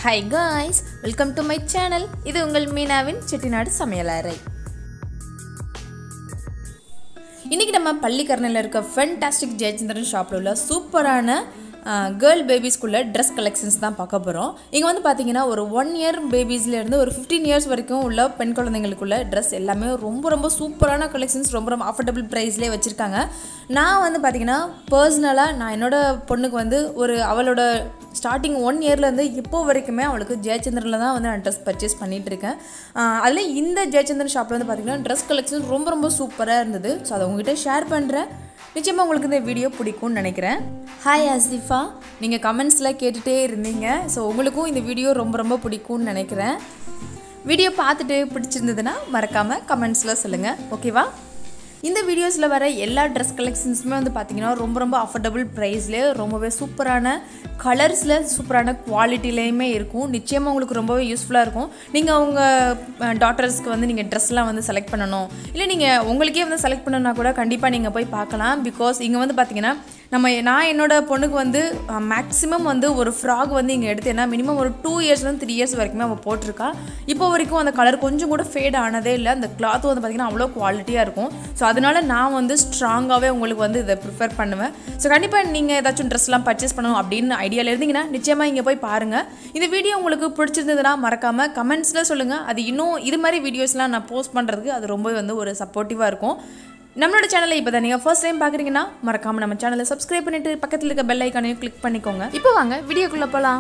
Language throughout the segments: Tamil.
Hi guys, welcome to my channel. இது உங்கள் மீனாவின் செட்டிநாடு சமையலறை. இன்னைக்கு நம்ம பள்ளிக்கரணையில் இருக்க ஃபேண்டாஸ்டிக் ஜெயச்சந்திரன் ஷாப்ல உள்ள சூப்பரான கேர்ள் பேபிஸ்க்குள்ள ட்ரெஸ் கலெக்ஷன்ஸ் தான் பார்க்க போகிறோம். இங்கே வந்து பார்த்தீங்கன்னா ஒரு 1 இயர் பேபிஸ்லேருந்து ஒரு 15 இயர்ஸ் வரைக்கும் உள்ள பெண் குழந்தைங்களுக்குள்ள ட்ரெஸ் எல்லாமே ரொம்ப சூப்பரான கலெக்ஷன்ஸ் ரொம்ப அஃபோர்டபுள் ப்ரைஸ்லேயே வச்சுருக்காங்க. நான் வந்து பார்த்தீங்கன்னா பர்சனலாக நான் என்னோடய பொண்ணுக்கு வந்து அவளோட ஸ்டார்டிங் 1 இயர்லேருந்து இப்போ வரைக்குமே அவளுக்கு ஜெயச்சந்திரனில் தான் வந்து நான் ட்ரெஸ் பர்ச்சேஸ் பண்ணிகிட்ருக்கேன். அதில் இந்த ஜெயச்சந்திரன் ஷாப்பில் வந்து பார்த்திங்கன்னா ட்ரெஸ் கலெக்ஷன் ரொம்ப சூப்பராக இருந்தது. ஸோ அதை உங்கள்கிட்ட ஷேர் பண்ணுறேன். நிச்சயமாக உங்களுக்கு இந்த வீடியோ பிடிக்கும்னு நினைக்கிறேன். ஹாய் ஆசிஃபா, நீங்கள் கமெண்ட்ஸில் கேட்டுகிட்டே இருந்தீங்க. ஸோ உங்களுக்கும் இந்த வீடியோ ரொம்ப பிடிக்கும்னு நினைக்கிறேன். வீடியோ பார்த்துட்டு பிடிச்சிருந்ததுன்னா மறக்காமல் கமெண்ட்ஸில் சொல்லுங்கள், ஓகேவா? இந்த வீடியோஸில் வர எல்லா ட்ரெஸ் கலெக்ஷன்ஸுமே வந்து பார்த்திங்கன்னா ரொம்ப அஃபோர்டபுள் ப்ரைஸ்லேயே ரொம்பவே சூப்பரான கலர்ஸில் சூப்பரான குவாலிட்டிலேயுமே இருக்கும். நிச்சயமாக உங்களுக்கு ரொம்பவே யூஸ்ஃபுல்லாக இருக்கும். நீங்கள் உங்கள் டாட்டர்ஸ்க்கு வந்து நீங்கள் ட்ரெஸ்லாம் வந்து செலக்ட் பண்ணணும், இல்லை நீங்கள் உங்களுக்கே வந்து செலக்ட் பண்ணணுன்னா கூட கண்டிப்பாக நீங்கள் போய் பார்க்கலாம். பிகாஸ் இங்கே வந்து பார்த்திங்கன்னா நான் என்னோடய பொண்ணுக்கு வந்து மேக்ஸிமம் வந்து ஒரு ஃப்ராக் வந்து இங்கே எடுத்தேன்னா மினிமம் ஒரு 2 இயர்ஸ்லேருந்து 3 இயர்ஸ் வரைக்குமே அவள் போட்டிருக்கா. இப்போ வரைக்கும் அந்த கலர் கொஞ்சம் கூட ஃபேட் ஆனதே இல்லை. அந்த கிளாத் வந்து பார்த்திங்கன்னா அவ்வளோ குவாலிட்டியாக இருக்கும். ஸோ அதனால் நான் வந்து ஸ்ட்ராங்காகவே உங்களுக்கு வந்து இதை ப்ரிஃபர் பண்ணுவேன். ஸோ கண்டிப்பாக நீங்கள் ஏதாச்சும் ட்ரெஸ்லாம் பர்ச்சேஸ் பண்ணணும் அப்படின்னு ஐடியாவில் இருந்தீங்கன்னா நிச்சயமாக இங்கே போய் பாருங்கள். இந்த வீடியோ உங்களுக்கு பிடிச்சிருந்ததுன்னா மறக்காமல் கமெண்ட்ஸில் சொல்லுங்கள். அது இன்னும் இது மாதிரி வீடியோஸ்லாம் நான் போஸ்ட் பண்ணுறதுக்கு அது ரொம்பவே வந்து ஒரு சப்போர்ட்டிவாக இருக்கும். நம்மளோட சேனலை இப்போ தான் நீங்கள் ஃபர்ஸ்ட் டைம் பார்க்குறீங்கன்னா மறக்காமல் நம்ம சேனலை சப்ஸ்கிரைப் பண்ணிவிட்டு பக்கத்தில் இருக்க பெல் ஐக்கானையும் கிளிக் பண்ணிக்கோங்க. இப்போ வாங்க வீடியோக்குள்ளே போகலாம்.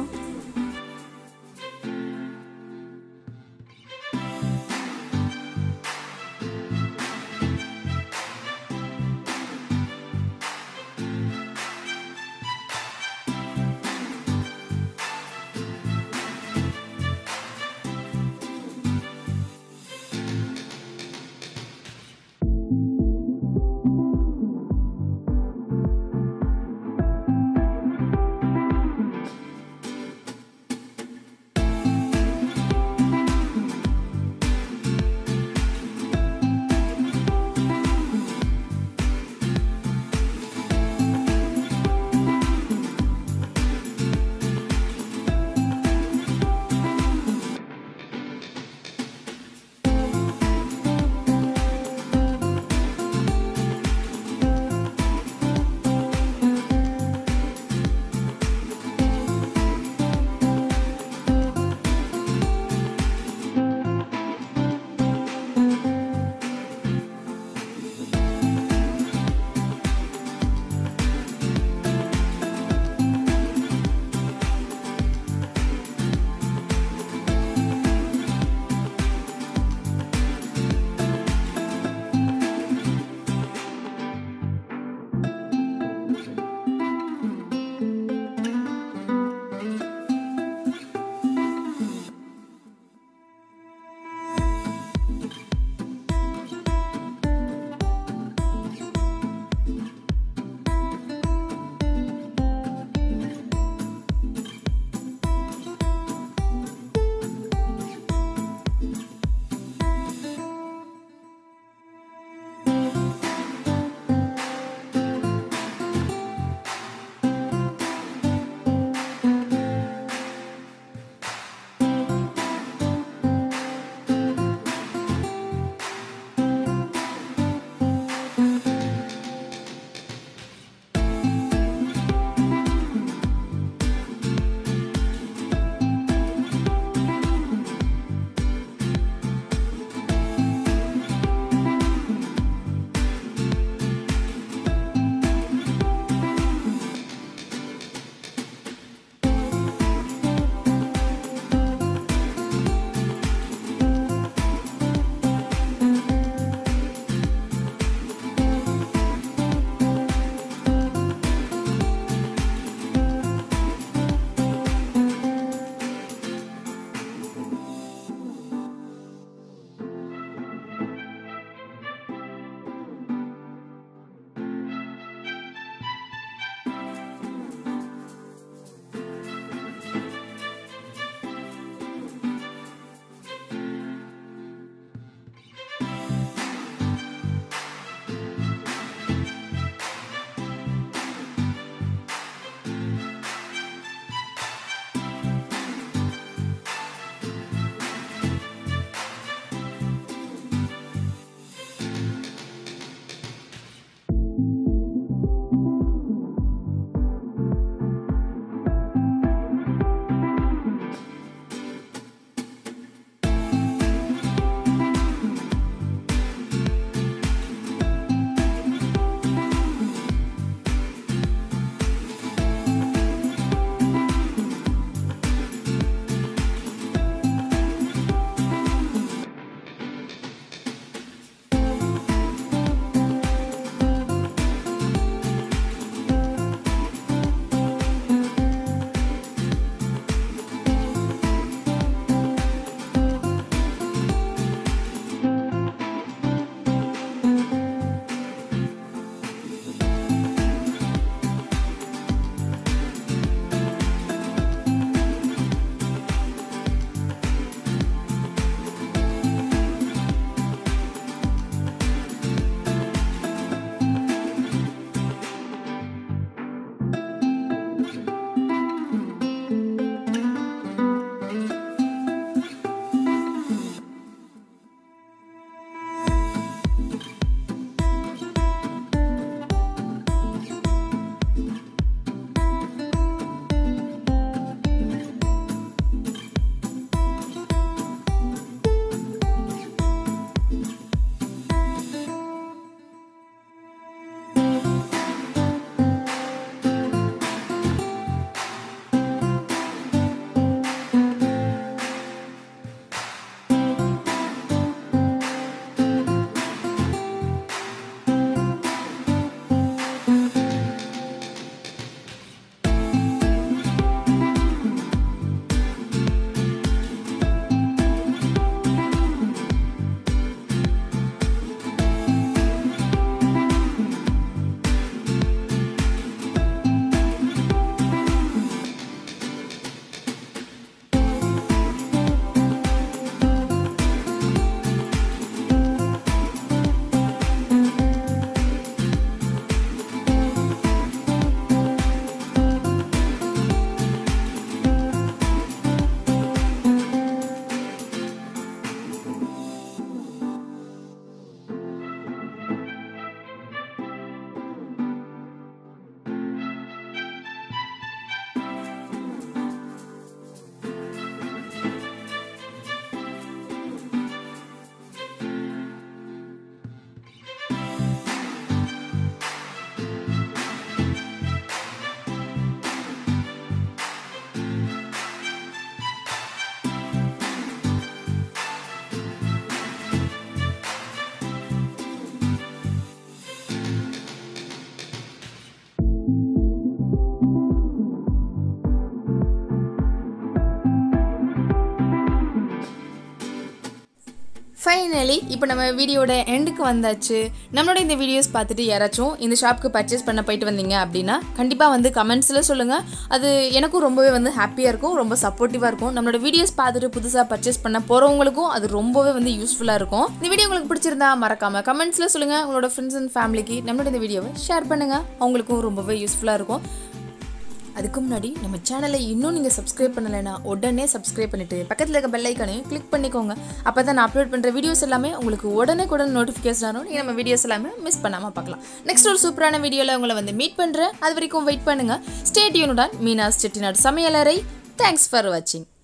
ஃபைனலி இப்போ நம்ம வீடியோட எண்டுக்கு வந்தாச்சு. நம்மளோட இந்த வீடியோஸ் பார்த்துட்டு யாராச்சும் இந்த ஷாப்புக்கு பர்ச்சேஸ் பண்ண போயிட்டு வந்தீங்க அப்படின்னா கண்டிப்பாக வந்து கமெண்ட்ஸில் சொல்லுங்கள். அது எனக்கும் ரொம்பவே வந்து ஹாப்பியாக இருக்கும், ரொம்ப சப்போர்ட்டிவாக இருக்கும். நம்மளோட வீடியோஸ் பார்த்துட்டு புதுசாக பர்ச்சேஸ் பண்ண போகிறவங்களுக்கும் அது ரொம்பவே வந்து யூஸ்ஃபுல்லாக இருக்கும். இந்த வீடியோ உங்களுக்கு பிடிச்சிருந்தா மறக்காமல் கமெண்ட்ஸில் சொல்லுங்கள். உங்களோட ஃப்ரெண்ட்ஸ் அண்ட் ஃபேமிலிக்கு நம்மளோட இந்த வீடியோவை ஷேர் பண்ணுங்கள், அவங்களுக்கும் ரொம்பவே யூஸ்ஃபுல்லாக இருக்கும். அதுக்கு முன்னாடி நம்ம சேனலை இன்னும் நீங்கள் சப்ஸ்கிரைப் பண்ணலைன்னா உடனே சப்ஸ்கிரைப் பண்ணிவிட்டு பக்கத்தில் இருக்க பெல் ஐக்கானையும் கிளிக் பண்ணிக்கோங்க. அப்போ தான் நான் அப்லோட் பண்ணுற வீடியோஸ் எல்லாமே உங்களுக்கு உடனே நோட்டிஃபிகேஷன் ஆகும். நீங்கள் நம்ம வீடியோஸ் எல்லாமே மிஸ் பண்ணாமல் பார்க்கலாம். நெக்ஸ்ட் ஒரு சூப்பரான வீடியோவில் உங்களை வந்து மீட் பண்ணுறேன். அது வரைக்கும் வெயிட் பண்ணுங்கள். ஸ்டே டியூனுடன் மீனாஸ் செட்டிநாடு சமையலறை. தேங்க்ஸ் ஃபார் வாட்சிங்.